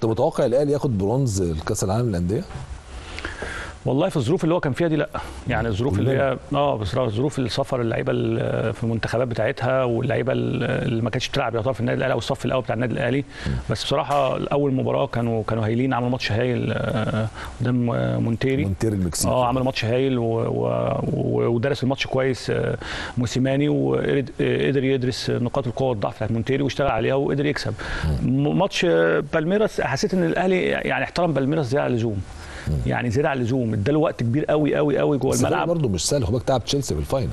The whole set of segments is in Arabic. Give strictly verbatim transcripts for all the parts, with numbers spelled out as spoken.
انت متوقع الاهلي ياخد برونز الكاس العالم للانديه؟ والله في الظروف اللي هو كان فيها دي لا، يعني الظروف اللي هي اه بصراحه ظروف السفر، اللعيبه في المنتخبات بتاعتها واللعيبه اللي ما كانتش بتلعب يعتبر في النادي الاهلي او الصف الاول بتاع النادي الاهلي. بس بصراحه اول مباراه كانوا كانوا هايلين، عملوا ماتش هايل قدام مونتيري مونتيري المكسيكي. اه عملوا ماتش هايل ودرس الماتش كويس موسيماني، وقدر يدرس نقاط القوه والضعف بتاعت مونتيري واشتغل عليها وقدر يكسب. ماتش بالميراس حسيت ان الاهلي يعني احترم بالميراس زياده عن اللزوم، يعني زياده عن اللزوم، اداله وقت كبير قوي قوي قوي جوه الملعب. برضه مش سهل، خد بالك تعب تشيلسي في الفاينل.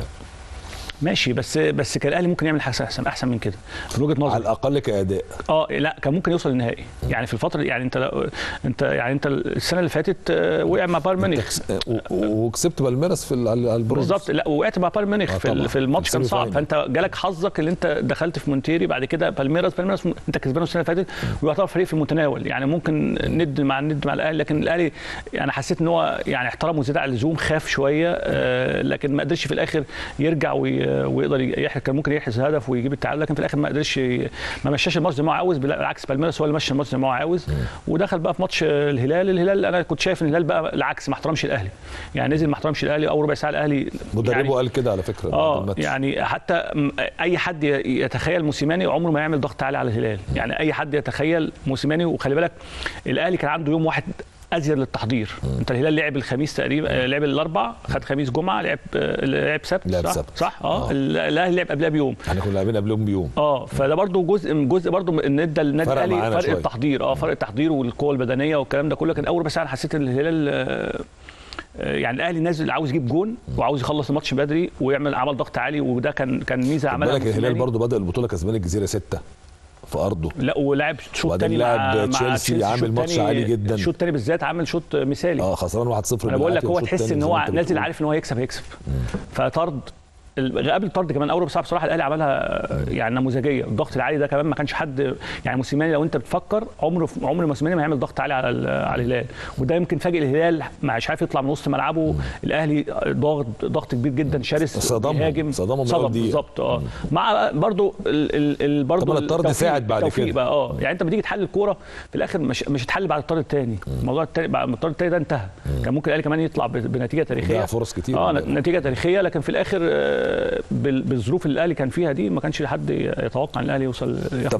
ماشي، بس بس كان الاهلي ممكن يعمل حاجه احسن احسن من كده من وجهه نظري، على الاقل كاداء. اه لا كان ممكن يوصل للنهائي يعني في الفتره، يعني انت انت يعني انت السنه اللي فاتت وقع مع بايرن ميونخ وكسبت بالميراس في البرونز بالظبط. لا وقعت مع بايرن ميونخ في, في الماتش كان صعب، فانت جالك حظك اللي انت دخلت في مونتيري، بعد كده بالميراس بالميراس انت كسبانه السنه اللي فاتت ويعتبر فريق في المتناول، يعني ممكن ند مع ند مع الاهلي، لكن الاهلي يعني حسيت ان هو يعني احترمه زياده عن اللزوم، خاف شويه آه لكن ما قدرش في الاخر يرجع ويقدر، كان ممكن يحرز هدف ويجيب التعادل، لكن في الاخر ما قدرش، ما مشاش الماتش زي ما هو عاوز، بالعكس بالميراس هو اللي مشى الماتش زي ما هو عاوز. ودخل بقى في ماتش الهلال، الهلال انا كنت شايف ان الهلال بقى العكس، ما احترمش الاهلي، يعني نزل ما احترمش الاهلي، اول ربع ساعه الاهلي مدربه يعني قال كده على فكره بعد اه الماتش، يعني حتى اي حد يتخيل موسيماني عمره ما يعمل ضغط عالي على الهلال، يعني اي حد يتخيل موسيماني. وخلي بالك الاهلي كان عنده يوم واحد ازيد للتحضير، انت الهلال لعب الخميس تقريبا، لعب الاربع، خد خميس جمعه، لعب لعب سبت صح سبت. صح اه الاهلي لعب قبلها بيوم، احنا كنا لاعبين قبلهم بيوم اه فده برضو جزء من جزء برضو ان ادى النادي الاهلي فرق التحضير، اه فرق التحضير والقوه البدنيه والكلام ده كله. كان اول بس انا حسيت ان الهلال يعني الاهلي نازل عاوز يجيب جون وعاوز يخلص الماتش بدري ويعمل عمل ضغط عالي، وده كان كان ميزه عملها. بالك الهلال برضو بدا البطوله كسبان الجزيره ستة في ارضه، لا ولعب شوط ثاني مع تشيلسي، عامل ماتش عالي جدا، الشوط الثاني بالذات عامل شوط مثالي اه خسران واحد صفر. انا بقول لك هو تحس ان هو نازل عارف ان هو هيكسب هيكسب فطرد قبل الطرد كمان اول بساعه بصراحه الاهلي عملها يعني نموذجيه، الضغط العالي ده كمان ما كانش حد، يعني موسيماني لو انت بتفكر عمره عمر موسيماني ما هيعمل ضغط عالي على على الهلال، وده يمكن فاجئ الهلال مش عارف يطلع من وسط ملعبه. الاهلي ضاغط ضغط كبير جدا، شرس، بيهاجم صدام بالظبط اه مع برضه برضه الطرد ساعد بعد كده اه يعني انت بتيجي تحلل الكوره في الاخر مش مش هتحل بعد الطرد الثاني، الموضوع الثاني بعد الطرد الثاني ده انتهى، كان ممكن الاهلي كمان يطلع بنتيجه تاريخيه، فرص كتير اه نتيجه تاريخيه، لكن في الاخر بالظروف اللي الاهلي كان فيها دي ما كانش حد يتوقع ان الاهلي يوصل.